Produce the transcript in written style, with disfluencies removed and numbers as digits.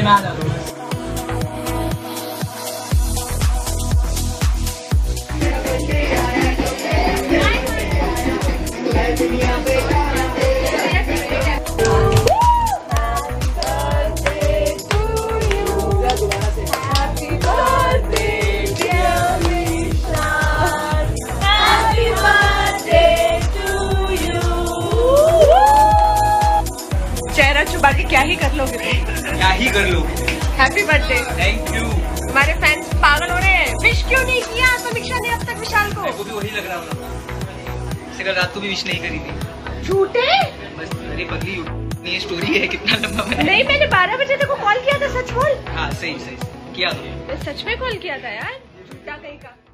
चेहरा छुपा के क्या ही कर लोगे? क्या ही कर लोगे? Happy birthday. Thank you. हमारे फैंस पागल हो रहे हैं। विश क्यों नहीं किया समीक्षा ने अब तक विशाल को? मेरे को भी वही लग रहा था। इसे कल रात को भी विश नहीं करी थी। झूठे? बस मेरी पगली ये स्टोरी है कितना लंबा नहीं, मैंने 12 बजे तेरे को कॉल किया था, सच बोल। हाँ सही किया था। सच में कॉल किया था यार, झूठा कहीं का।